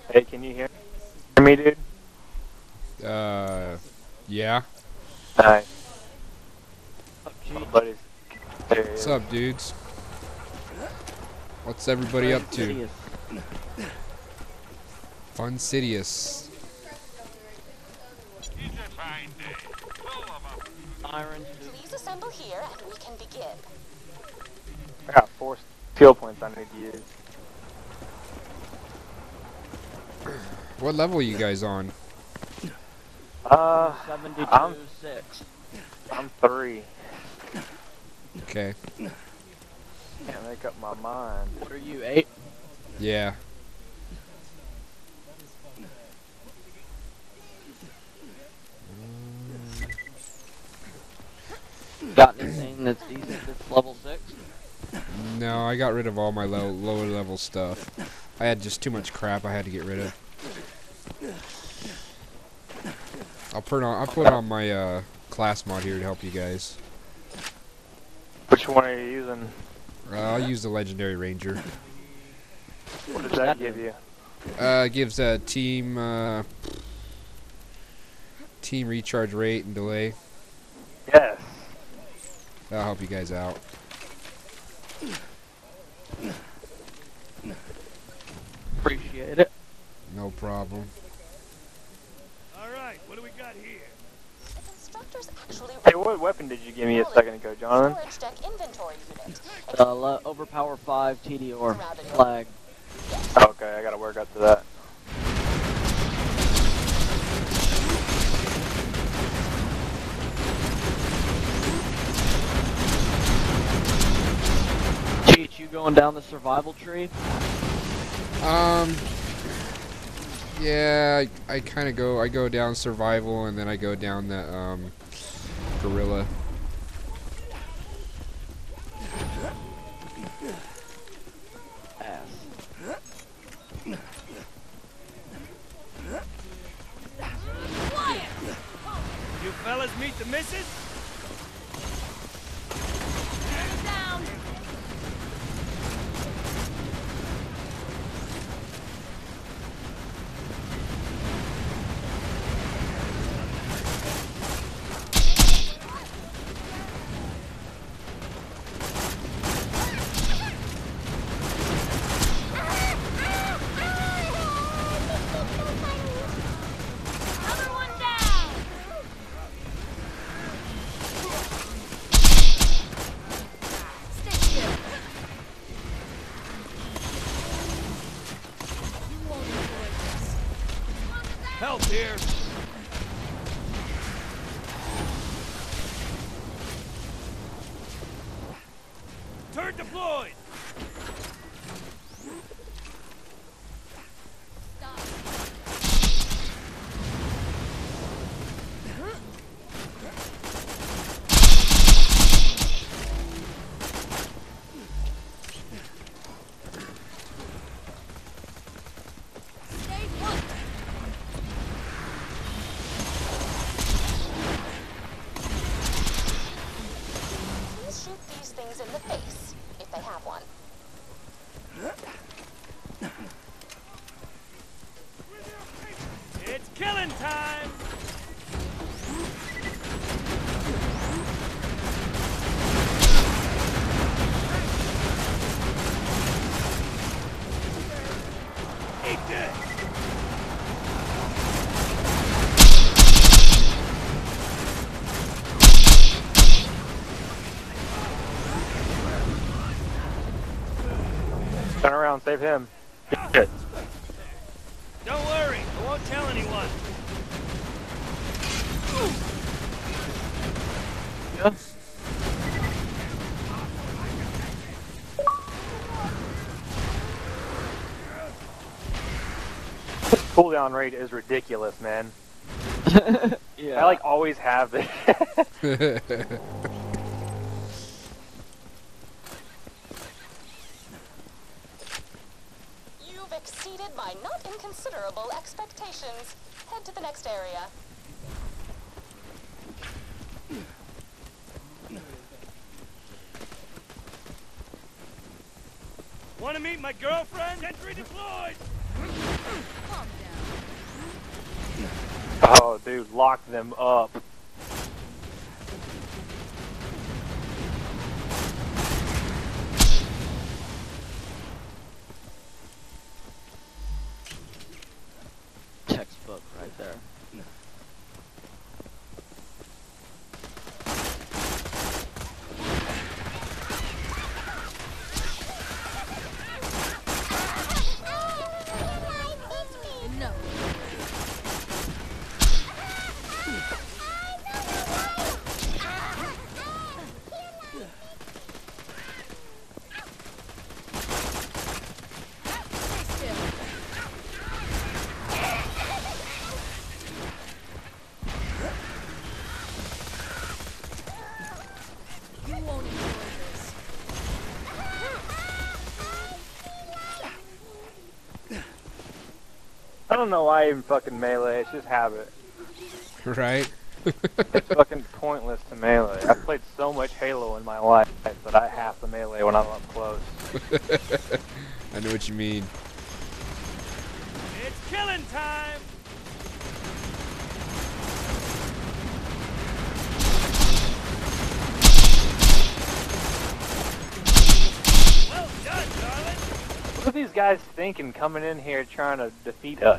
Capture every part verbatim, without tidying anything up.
Hey, can you hear me, dude? Uh, yeah. Nice. Oh, My gee. buddy's there. He What's is. up, dudes? What's everybody up to? Insidious. Funsidious. Iron. Please assemble here and we can begin. I got four skill points I need to use. What level are you guys on? Uh, seventy-two I'm, six. I'm three. Okay. Can't make up my mind. What are you, eight? Yeah. Got anything that's decent that's level six? No, I got rid of all my low, lower level stuff. I had just too much crap I had to get rid of. I'll put on I'll put on my uh, class mod here to help you guys. Which one are you using? Uh, I'll use the legendary ranger. What does that give you? Uh, it gives a team uh, team recharge rate and delay. Yes. That'll help you guys out. Appreciate it. No problem. Alright, what do we got here? If instructors actually Hey, what weapon did you give me a second ago, Jonathan? storage deck inventory unit. Uh, le- overpower five T D or flag. Okay, I gotta work up to that. Cheat, you going down the survival tree? Um. Yeah, I, I kind of go. I go down survival, and then I go down the um, gorilla. Ass. You fellas meet the missus? Another one down! Stay still. You won't enjoy this. Help here! Turret deployed! Stay put. Please shoot these things in the face, if they have one. It's killing time! Eat this! Turn around, save him. Shit. Don't worry, I won't tell anyone. Yeah. Cooldown rate is ridiculous, man. Yeah. I like always have this. You've exceeded my not inconsiderable expectations. Head to the next area. Want to meet my girlfriend? Sentry deployed! lock them up. Textbook right there. No. You won't enjoy this. I don't know why I even fucking melee, it's just habit. Right? It's fucking pointless to melee. I've played so much Halo in my life that I have to melee when I'm up close. I know what you mean. It's killing time! Well done, darling! What are these guys thinking coming in here trying to defeat us?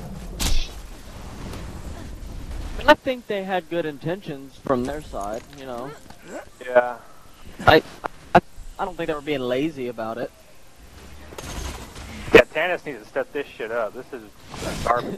I think they had good intentions from their side, you know. Yeah. I, I, I don't think they were being lazy about it. Yeah, Tannis needs to step this shit up. This is garbage.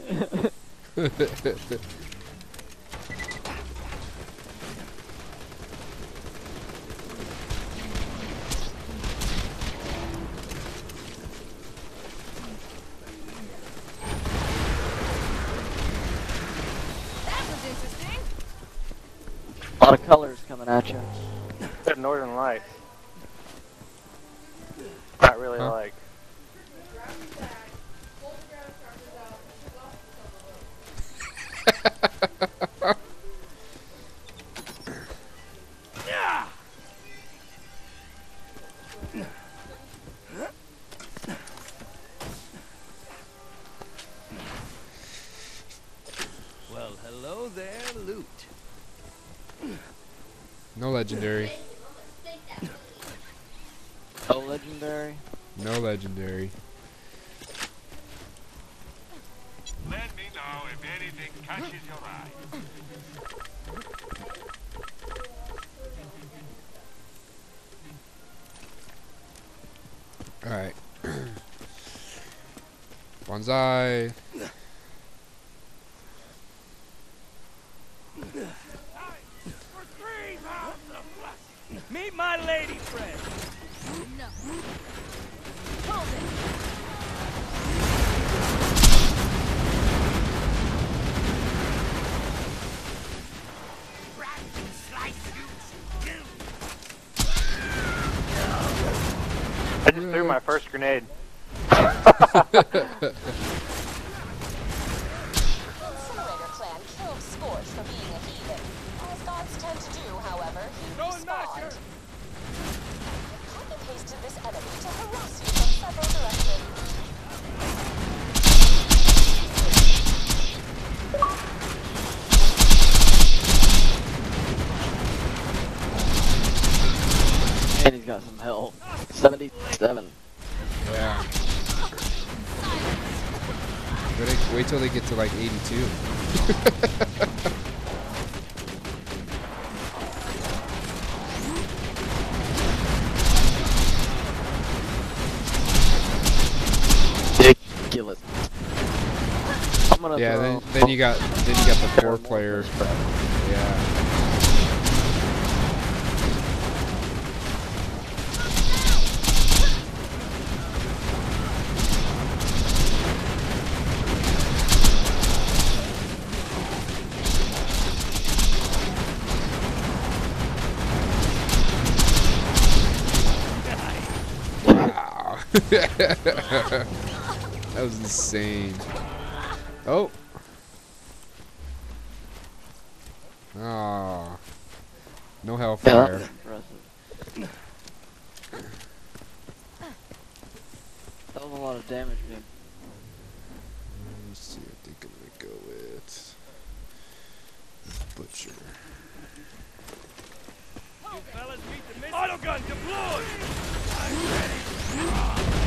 That was interesting. A lot of colors coming at you. Good Northern Lights. Not really Huh? like. Yeah! Well, hello there, loot. No legendary. Oh, legendary. No legendary. Let me know if anything catches your eye. Alright. Bonsai. For three pounds of flesh! Meet my lady friend! No. Hold it. I just threw my first grenade. Incinerator clan killed Scorch for being a heathen. As gods tend to do, however, he Go and mash her! respawned. Copy-pasted this enemy to harass you from several directions. And he's got some health. seventy-seven. Yeah. Wait, wait till they get to like eighty-two. Ridiculous. I'm gonna Yeah, throw then then you got then you got the four player. Yeah. Wow. That was insane. Oh. Oh. No Yeah, that hellfire. was impressive. That was a lot of damage, man. Let's see, I think I'm gonna go with Butcher. You fellas meet the mission. Autogun deployed! I'm ready.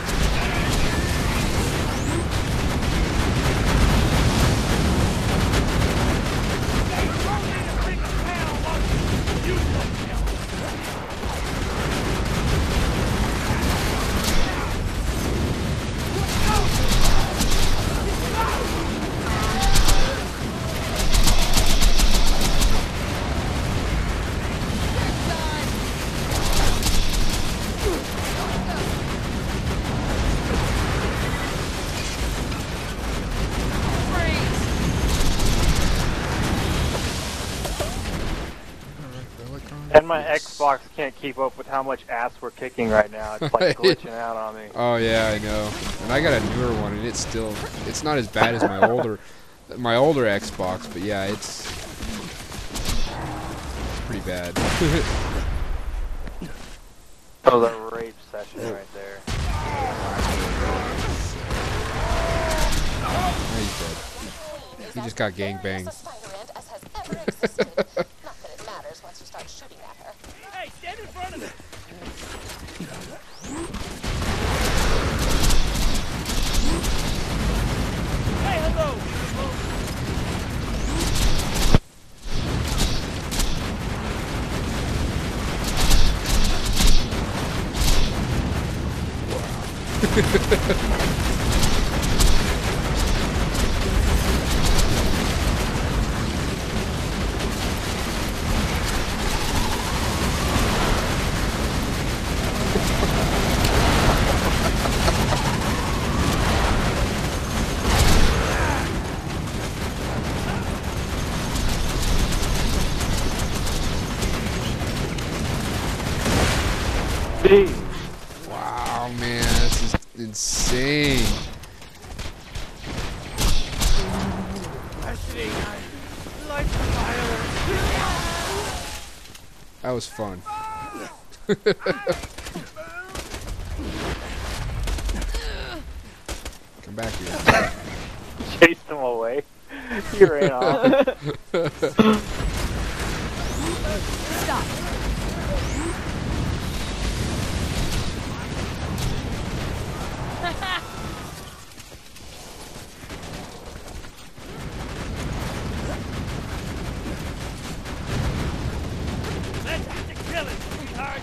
And my Xbox can't keep up with how much ass we're kicking right now. It's like glitching out on me. Oh yeah, I know. And I got a newer one, and it's still, it's not as bad as my older, my older Xbox, but yeah, it's, it's pretty bad. That was a rape session right there. Now he's dead. He just got gangbanged. Hey, stand in front of it! Hey, hello! Wow, man, this is insane. That was fun. Come back here. Chased him away. He ran off. Stop. Let's get to killing, sweetheart!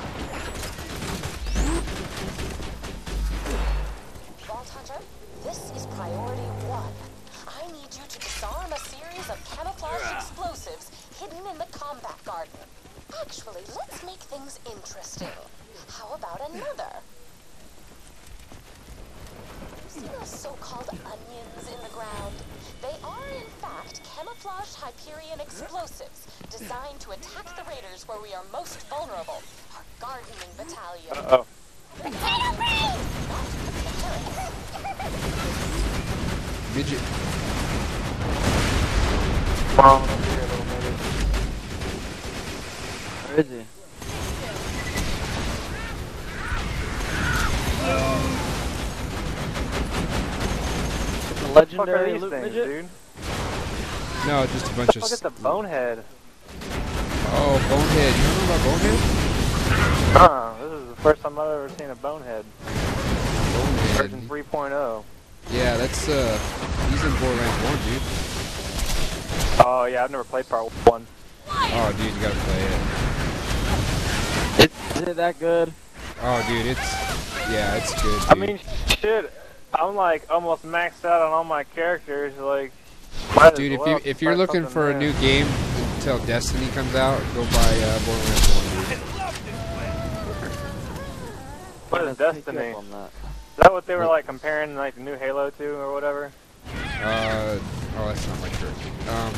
Vault Hunter, this is priority one. I need you to disarm a series of camouflaged explosives hidden in the combat garden. Actually, let's make things interesting. How about another? See those so-called onions in the ground? They are, in fact, camouflaged Hyperion explosives designed to attack the raiders where we are most vulnerable. Our gardening battalion. Uh-oh. Potato brain! Midget. Come on over here, little midget. Where is he? The What the fuck are legendary these loot things, midget? dude? No, just a bunch of. Look at s- the bonehead. Oh, Bonehead. You don't know about Bonehead? Huh, this is the first time I've ever seen a bonehead. Version Bonehead. three point oh. Yeah, that's uh, he's in Borderlands one, dude. Oh yeah, I've never played part one. Oh, dude, you gotta play it. Is it that good? Oh, dude, it's yeah, it's good. Dude. I mean, shit. I'm like almost maxed out on all my characters. Like, might as dude, if well you if you're start looking something for a new. new game until Destiny comes out, go buy uh, Borderlands one, dude. What is Let's take Destiny? you up on that. Is that what they were like comparing like the new Halo to or whatever? Uh, oh, that's not my shirt. Um,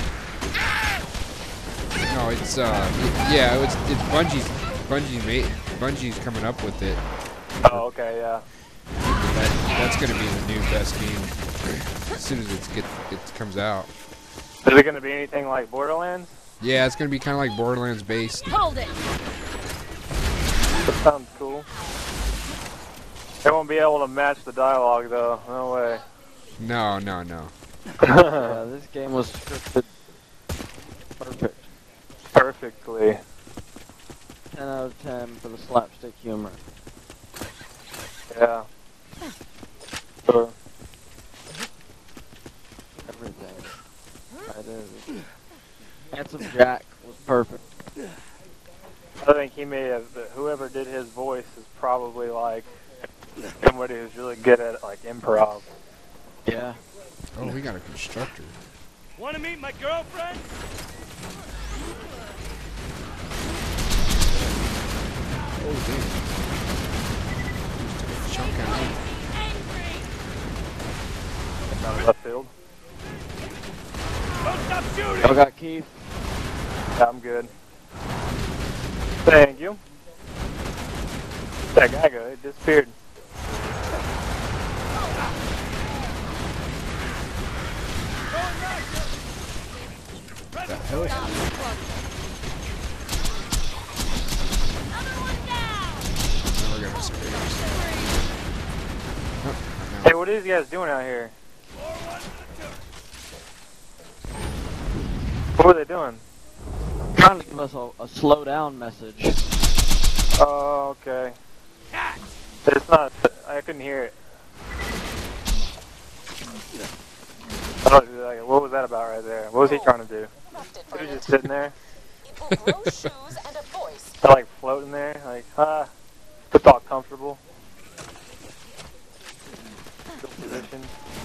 no, it's uh, it, yeah, it's it's Bungie's Bungie made Bungie's coming up with it. Oh, okay, yeah. That that's gonna be the new best game as soon as it's get it comes out. Is it gonna be anything like Borderlands? Yeah, it's gonna be kind of like Borderlands based. Hold it. That sounds cool. They won't be able to match the dialogue though. No way. No, no, no. Yeah, this game was scripted Perfect. perfectly. ten out of ten for the slapstick humor. Yeah. Sure. Everything. That is. Handsome Jack was perfect. I think he may have, whoever did his voice is probably like somebody who's really good at like improv. Yeah. Oh, we got a constructor. Want to meet my girlfriend? Oh, damn. Just took a chunk out of Down the left field. Don't stop shooting! Y'all got Keith. Yeah, I'm good. Thank you. That guy go, it disappeared. What the hell? Now we're gonna space. Oh, Hey, no. what are these guys doing out here? What were they doing? Trying to give us a, a slow down message. Oh, okay. It's not, I couldn't hear it. I don't, like, what was that about right there? What was he trying to do? He was just sitting there, It will grow shoes and a voice. like floating there, like, ah, it's all comfortable. Good position.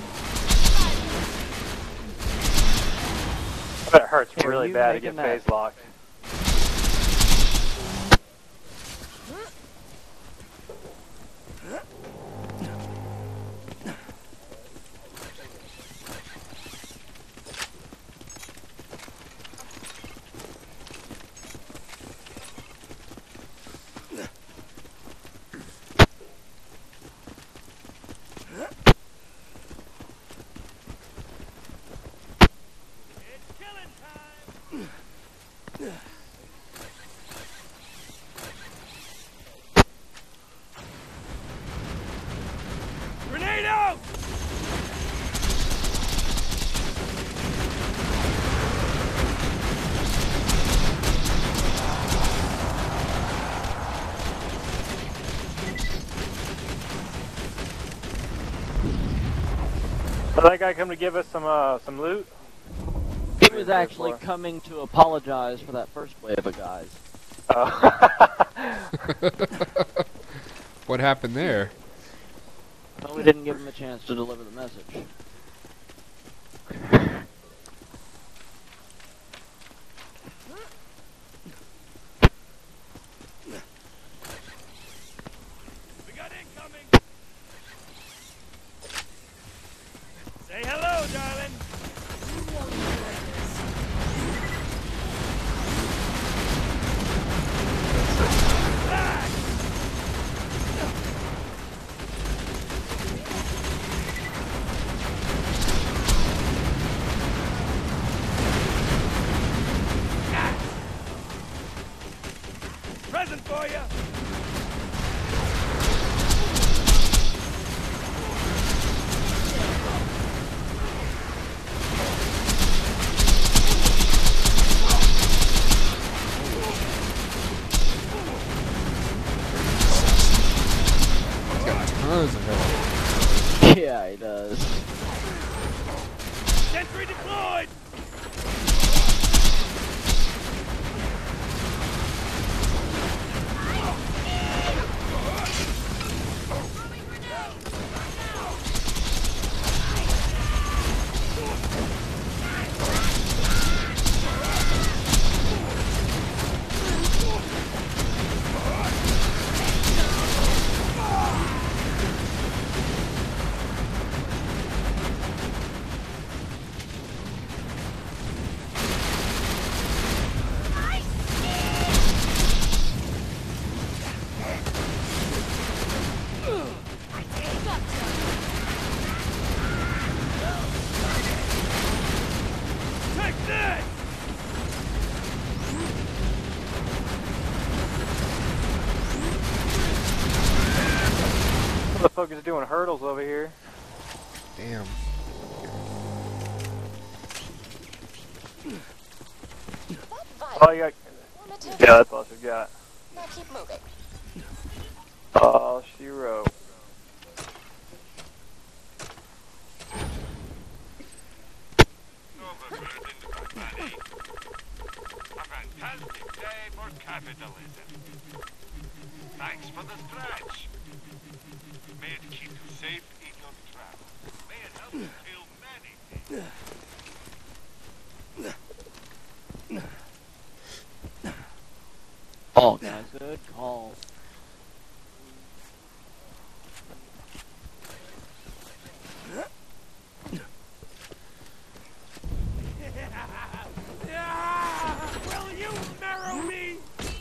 I bet it hurts Here, really you bad to making get that- phase locked. It's killing time! Grenade out! Did that guy come to give us some, uh, some loot? He was actually coming to apologize for that first wave of guys. Oh. What happened there? But we didn't give him a chance to deliver the message. We got incoming! Say hello, darling! Back! Present for you! He's got tons of health. Yeah, he does. Sentry deployed! Take this! Motherfuckers doing hurdles over here. Damn. Oh, you got. Primitive. Yeah, that's all she got. Now keep moving. All she wrote. Overburdened by money. A fantastic day for capitalism. Thanks for the stretch. May it keep you safe in your travels. May it help you kill many things. Oh, guys, good call. Will you marrow me?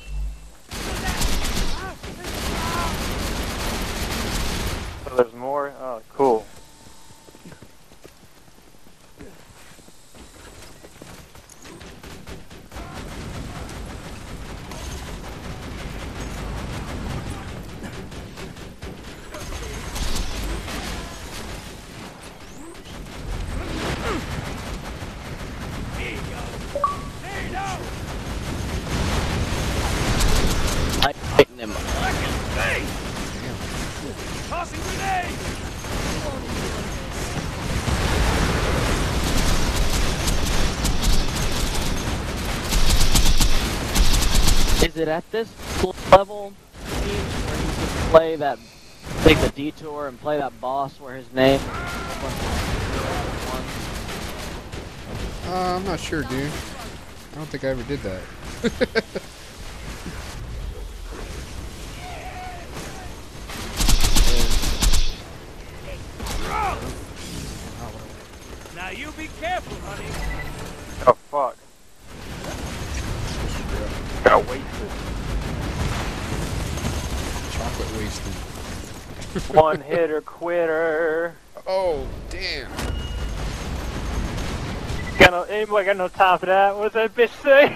So there's more? Oh, cool. I tighten him. I can face! Tossing grenade! Is it at this level where you can play that, take the detour and play that boss where his name? Uh, I'm not sure, dude. I don't think I ever did that. Now you be careful, honey. Oh, fuck. Got wasted. Chocolate wasted. One hitter quitter. Oh, damn. Got no, anybody got no time for that? What's that bitch say?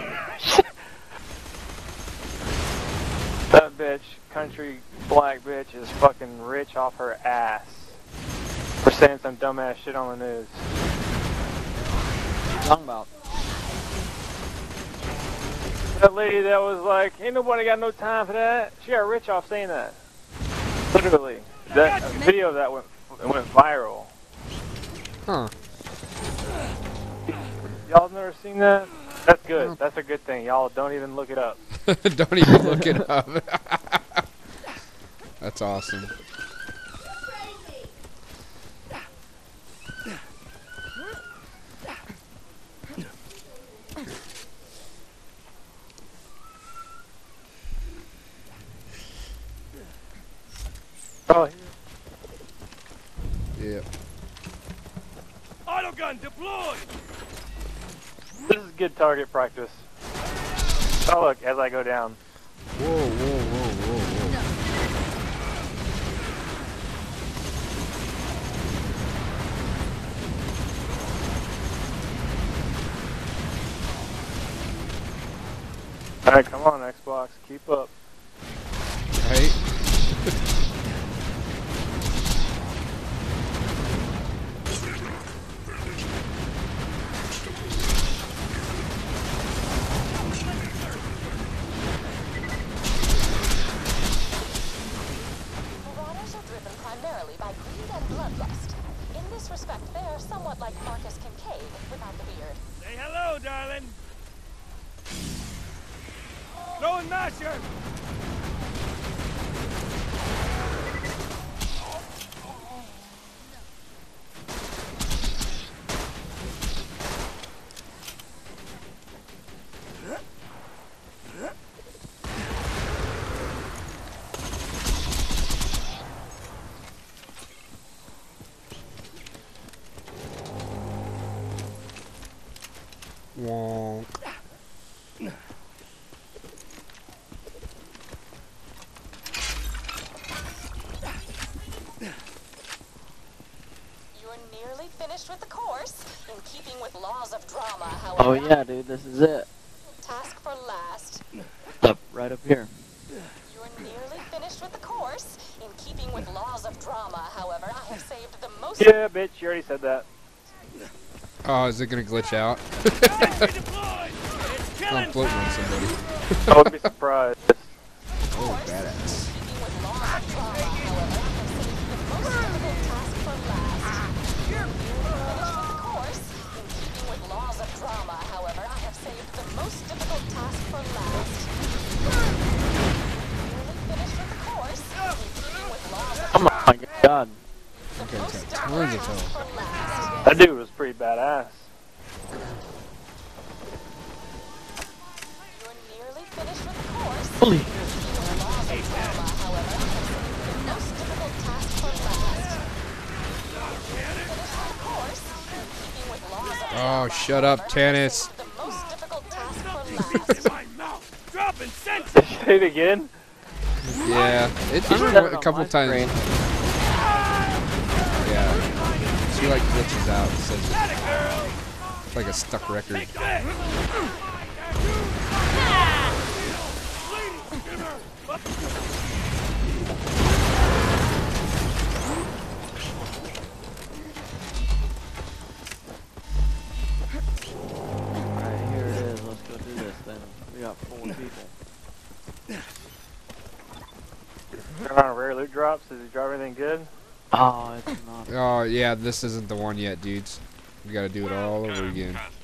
That bitch, country black bitch, is fucking rich off her ass for saying some dumbass shit on the news. What are you talking about? That lady that was like, ain't nobody got no time for that. She got rich off saying that. Literally. That a video of that went went viral. Huh. Y'all never seen that? That's good. That's a good thing. Y'all don't even look it up. Don't even look it up. That's awesome. Oh, Yep. Autogun deployed! this is good target practice. Oh look, as I go down. Whoa, whoa, whoa, whoa, whoa. Alright, come on, Xbox, keep up. Right? Marauders are driven primarily by greed and bloodlust. In this respect, they are somewhat like Marcus Kincaid without the beard. Say hello, darling. Throwing masher! Wonk. You're nearly finished with the course. In keeping with laws of drama, however. Oh yeah, dude, this is it. Task for last. Up, right up here. You're nearly finished with the course. In keeping with laws of drama, however, I have saved the most. Yeah, bitch, you already said that. Oh, is it gonna glitch out? Sentry deployed! It's I'm floating on somebody. I wouldn't be surprised. Oh, badass. Oh my god. Okay, got tons of health. That dude was pretty badass. Holy. Oh, shut up, tennis. Dropping sense. Say it again. Yeah, it I did heard that a on couple my times. screen. Yeah, she like glitches out. It says it's like a stuck record. Alright, here it is. Let's go do this then. We got four people. Turn on rare loot drops. Does he drop anything good? Oh, it's not. Oh yeah, this isn't the one yet, dudes. We gotta do it all over again.